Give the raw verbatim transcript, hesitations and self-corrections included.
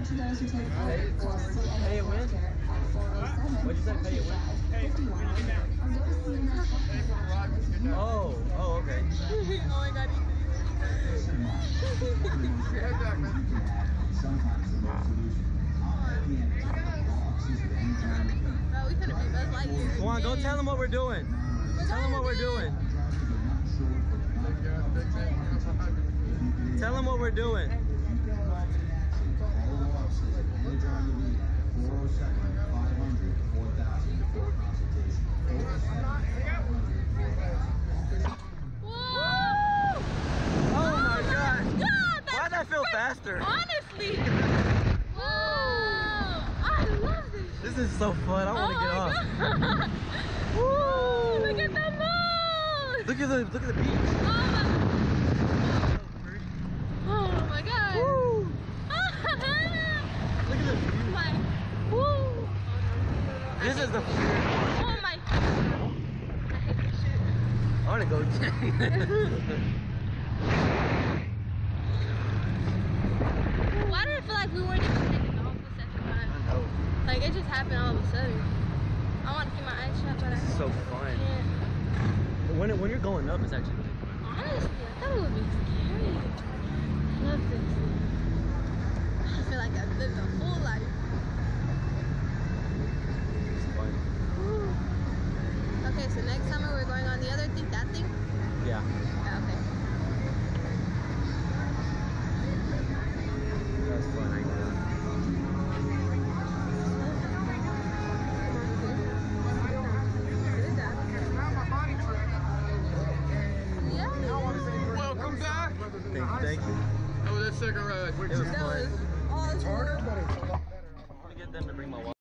to those who take part, Pay, pay it win? What'd you say? Pay it win? Oh, oh, okay. Oh my god, bro, we couldn't be Buzz Lightyear. Come on, go tell them what we're doing. We're Tell them what we're doing. Tell them what we're doing. I feel faster. Honestly. Whoa. I love this. This is so fun. I want to oh get off. God. Woo. Look at the moon. Look at the look at the beach. Oh my, oh my God. Woo. Look at the view. My. Woo. This is the. Oh my. I hate this shit. I want to go. Why did it feel like we weren't even taking off the second time? I know. Like it just happened all of a sudden. I want to keep my eyes shut, but I This is so fun. can't. When it, when you're going up, it's actually really fun. Honestly, I thought it would be scary. I love this. I feel like I've lived a full life. It's fun. Woo. Okay, so next summer we're going on the other thing, that thing? Yeah. Yeah, okay. That's fun. I know. Welcome back. Thank you. Thank you. Oh, that's cigarette. It was That fun. was awesome. It's harder, but it's a lot better. I'm gonna get them to bring my water.